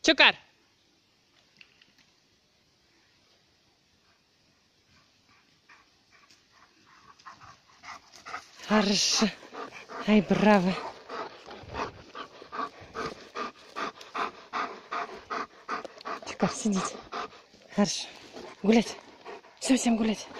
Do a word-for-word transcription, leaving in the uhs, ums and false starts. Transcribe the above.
Чукар. Хорошо. Ай, браво. Чукар, сидите. Хорошо. Гулять. Все, всем гулять.